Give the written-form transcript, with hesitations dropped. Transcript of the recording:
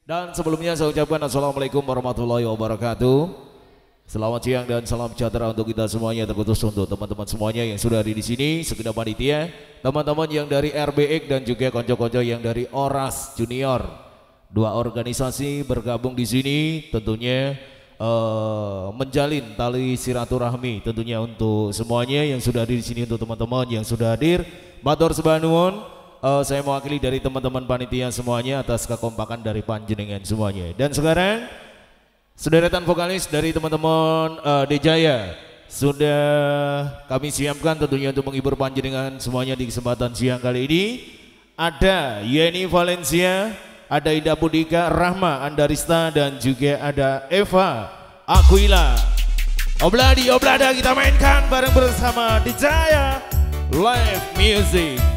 Dan sebelumnya saya ucapkan Assalamualaikum warahmatullahi wabarakatuh. Selamat siang dan salam sejahtera untuk kita semuanya, terkhusus untuk teman-teman semuanya yang sudah ada di sini, segenap panitia, teman-teman yang dari RBX dan juga konco-konco yang dari Oras Junior. Dua organisasi bergabung di sini tentunya menjalin tali silaturahmi tentunya untuk semuanya yang sudah hadir di sini, untuk teman-teman yang sudah hadir. Matur sembah nuwun. Saya mewakili dari teman-teman panitia semuanya atas kekompakan dari panjenengan semuanya. Dan sekarang sederetan vokalis dari teman-teman Dejaya sudah kami siapkan tentunya untuk menghibur panjenengan semuanya di kesempatan siang kali ini. Ada Yeni Valencia, ada Ida Budika, Rahma Andarista, dan juga ada Eva Aquila. Obladi Oblada kita mainkan bareng bersama Dejaya Live Music.